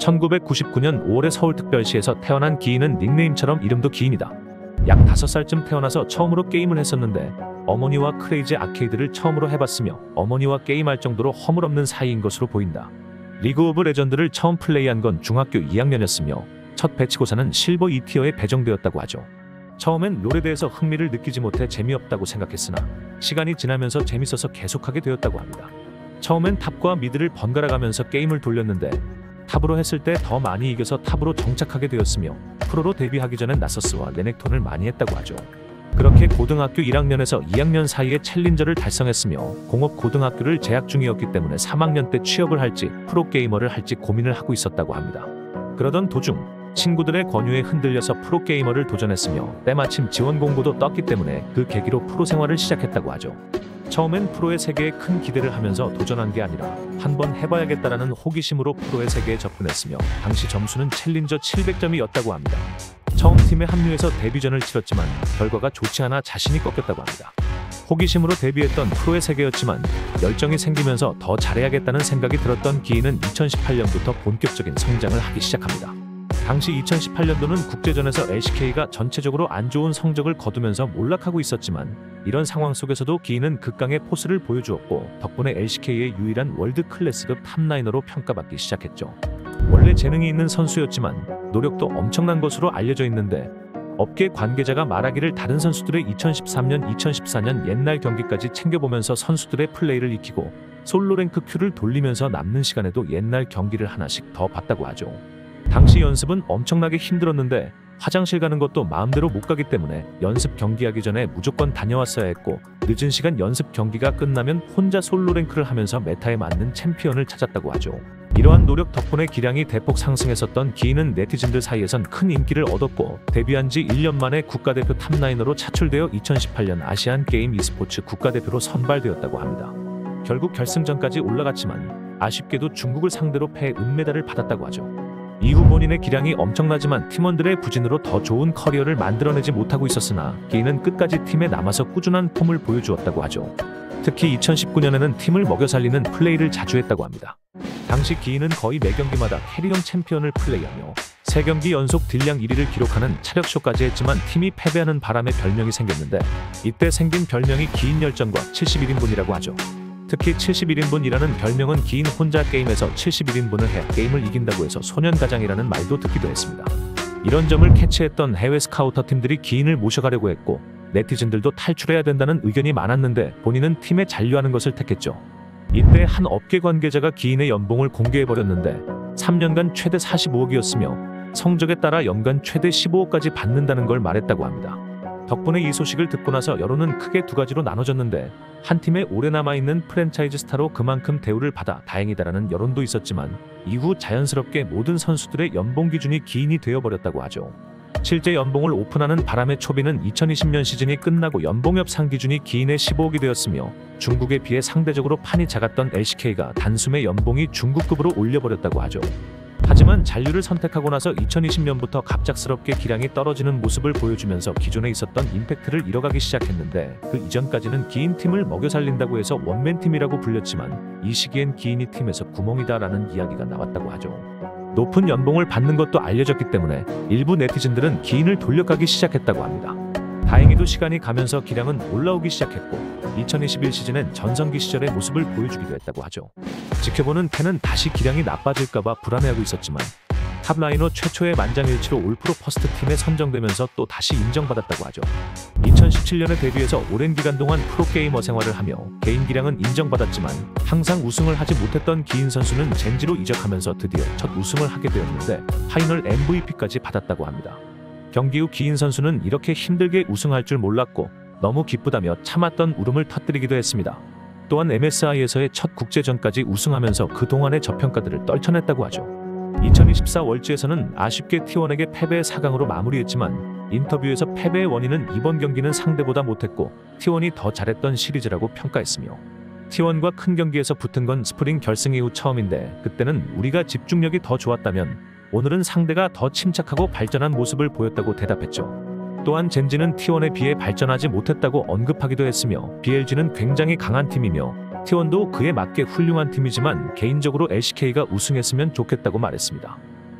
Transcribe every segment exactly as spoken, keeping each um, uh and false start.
천구백구십구 년 오월에 서울특별시에서 태어난 기인은 닉네임처럼 이름도 기인이다. 약 다섯 살쯤 태어나서 처음으로 게임을 했었는데 어머니와 크레이지 아케이드를 처음으로 해봤으며 어머니와 게임할 정도로 허물없는 사이인 것으로 보인다. 리그 오브 레전드를 처음 플레이한 건 중학교 이 학년이었으며 첫 배치고사는 실버 이 티어에 배정되었다고 하죠. 처음엔 롤에 대해서 흥미를 느끼지 못해 재미없다고 생각했으나 시간이 지나면서 재밌어서 계속하게 되었다고 합니다. 처음엔 탑과 미드를 번갈아 가면서 게임을 돌렸는데 탑으로 했을 때 더 많이 이겨서 탑으로 정착하게 되었으며 프로로 데뷔하기 전엔 나서스와 레넥톤을 많이 했다고 하죠. 그렇게 고등학교 일 학년에서 이 학년 사이에 챌린저를 달성했으며 공업 고등학교를 재학 중이었기 때문에 삼 학년 때 취업을 할지 프로게이머를 할지 고민을 하고 있었다고 합니다. 그러던 도중 친구들의 권유에 흔들려서 프로게이머를 도전했으며 때마침 지원 공고도 떴기 때문에 그 계기로 프로 생활을 시작했다고 하죠. 처음엔 프로의 세계에 큰 기대를 하면서 도전한 게 아니라 한번 해봐야겠다라는 호기심으로 프로의 세계에 접근했으며 당시 점수는 챌린저 칠백 점이었다고 합니다. 처음 팀에 합류해서 데뷔전을 치렀지만 결과가 좋지 않아 자신이 꺾였다고 합니다. 호기심으로 데뷔했던 프로의 세계였지만 열정이 생기면서 더 잘해야겠다는 생각이 들었던 기인은 이천십팔 년부터 본격적인 성장을 하기 시작합니다. 당시 이천십팔 년도는 국제전에서 엘씨케이가 전체적으로 안 좋은 성적을 거두면서 몰락하고 있었지만 이런 상황 속에서도 기인은 극강의 포스를 보여주었고 덕분에 엘씨케이의 유일한 월드 클래스급 탑라이너로 평가받기 시작했죠. 원래 재능이 있는 선수였지만 노력도 엄청난 것으로 알려져 있는데 업계 관계자가 말하기를 다른 선수들의 이천십삼 년, 이천십사 년 옛날 경기까지 챙겨보면서 선수들의 플레이를 익히고 솔로 랭크 큐를 돌리면서 남는 시간에도 옛날 경기를 하나씩 더 봤다고 하죠. 당시 연습은 엄청나게 힘들었는데 화장실 가는 것도 마음대로 못 가기 때문에 연습 경기하기 전에 무조건 다녀왔어야 했고 늦은 시간 연습 경기가 끝나면 혼자 솔로 랭크를 하면서 메타에 맞는 챔피언을 찾았다고 하죠. 이러한 노력 덕분에 기량이 대폭 상승했었던 기인은 네티즌들 사이에선 큰 인기를 얻었고 데뷔한 지 일 년 만에 국가대표 탑라이너로 차출되어 이천십팔 년 아시안 게임 e스포츠 국가대표로 선발되었다고 합니다. 결국 결승전까지 올라갔지만 아쉽게도 중국을 상대로 패해 은메달을 받았다고 하죠. 이후 본인의 기량이 엄청나지만 팀원들의 부진으로 더 좋은 커리어를 만들어내지 못하고 있었으나 기인은 끝까지 팀에 남아서 꾸준한 폼을 보여주었다고 하죠. 특히 이천십구 년에는 팀을 먹여 살리는 플레이를 자주 했다고 합니다. 당시 기인은 거의 매 경기마다 캐리형 챔피언을 플레이하며 세 경기 연속 딜량 일 위를 기록하는 차력쇼까지 했지만 팀이 패배하는 바람에 별명이 생겼는데 이때 생긴 별명이 기인 열전과 칠십일 인분이라고 하죠. 특히 칠십일 인분이라는 별명은 기인 혼자 게임에서 칠십일 인분을 해 게임을 이긴다고 해서 소년가장이라는 말도 듣기도 했습니다. 이런 점을 캐치했던 해외 스카우터 팀들이 기인을 모셔가려고 했고 네티즌들도 탈출해야 된다는 의견이 많았는데 본인은 팀에 잔류하는 것을 택했죠. 이때 한 업계 관계자가 기인의 연봉을 공개해버렸는데 삼 년간 최대 사십오억이었으며 성적에 따라 연간 최대 십오억까지 받는다는 걸 말했다고 합니다. 덕분에 이 소식을 듣고 나서 여론은 크게 두 가지로 나눠졌는데 한 팀에 오래 남아있는 프랜차이즈 스타로 그만큼 대우를 받아 다행이다라는 여론도 있었지만 이후 자연스럽게 모든 선수들의 연봉 기준이 기인이 되어버렸다고 하죠. 실제 연봉을 오픈하는 바람에 초비는 이천이십 년 시즌이 끝나고 연봉 협상 기준이 기인의 십오억이 되었으며 중국에 비해 상대적으로 판이 작았던 엘씨케이가 단숨에 연봉이 중국급으로 올려버렸다고 하죠. 하지만 잔류를 선택하고 나서 이천이십 년부터 갑작스럽게 기량이 떨어지는 모습을 보여주면서 기존에 있었던 임팩트를 잃어가기 시작했는데 그 이전까지는 기인 팀을 먹여 살린다고 해서 원맨팀이라고 불렸지만 이 시기엔 기인이 팀에서 구멍이다라는 이야기가 나왔다고 하죠. 높은 연봉을 받는 것도 알려졌기 때문에 일부 네티즌들은 기인을 돌려가기 시작했다고 합니다. 다행히도 시간이 가면서 기량은 올라오기 시작했고 이천이십일 시즌엔 전성기 시절의 모습을 보여주기도 했다고 하죠. 지켜보는 팬은 다시 기량이 나빠질까봐 불안해하고 있었지만 탑라이너 최초의 만장일치로 올프로 퍼스트 팀에 선정되면서 또 다시 인정받았다고 하죠. 이천십칠 년에 데뷔해서 오랜 기간 동안 프로게이머 생활을 하며 개인 기량은 인정받았지만 항상 우승을 하지 못했던 기인 선수는 젠지로 이적하면서 드디어 첫 우승을 하게 되었는데 파이널 엠브이피까지 받았다고 합니다. 경기 후 기인 선수는 이렇게 힘들게 우승할 줄 몰랐고 너무 기쁘다며 참았던 울음을 터뜨리기도 했습니다. 또한 엠에스아이에서의 첫 국제전까지 우승하면서 그동안의 저평가들을 떨쳐냈다고 하죠. 이천이십사 월즈에서는 아쉽게 티원에게 패배의 사 강으로 마무리했지만 인터뷰에서 패배의 원인은 이번 경기는 상대보다 못했고 티원이 더 잘했던 시리즈라고 평가했으며 티원과 큰 경기에서 붙은 건 스프링 결승 이후 처음인데 그때는 우리가 집중력이 더 좋았다면 오늘은 상대가 더 침착하고 발전한 모습을 보였다고 대답했죠. 또한 젠지는 티원에 비해 발전하지 못했다고 언급하기도 했으며 비엘지는 굉장히 강한 팀이며 티원도 그에 맞게 훌륭한 팀이지만 개인적으로 엘씨케이가 우승했으면 좋겠다고 말했습니다.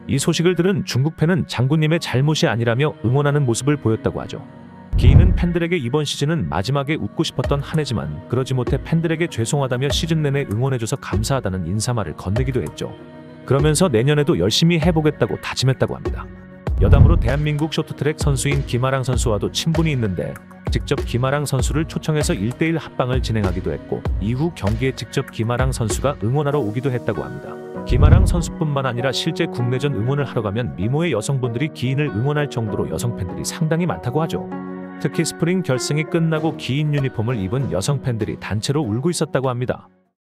이 소식을 들은 중국 팬은 장군님의 잘못이 아니라며 응원하는 모습을 보였다고 하죠. 기인은 팬들에게 이번 시즌은 마지막에 웃고 싶었던 한 해지만 그러지 못해 팬들에게 죄송하다며 시즌 내내 응원해줘서 감사하다는 인사말을 건네기도 했죠. 그러면서 내년에도 열심히 해보겠다고 다짐했다고 합니다. 여담으로 대한민국 쇼트트랙 선수인 김아랑 선수와도 친분이 있는데 직접 김아랑 선수를 초청해서 일 대일 합방을 진행하기도 했고 이후 경기에 직접 김아랑 선수가 응원하러 오기도 했다고 합니다. 김아랑 선수뿐만 아니라 실제 국내전 응원을 하러 가면 미모의 여성분들이 기인을 응원할 정도로 여성 팬들이 상당히 많다고 하죠. 특히 스프링 결승이 끝나고 기인 유니폼을 입은 여성 팬들이 단체로 울고 있었다고 합니다.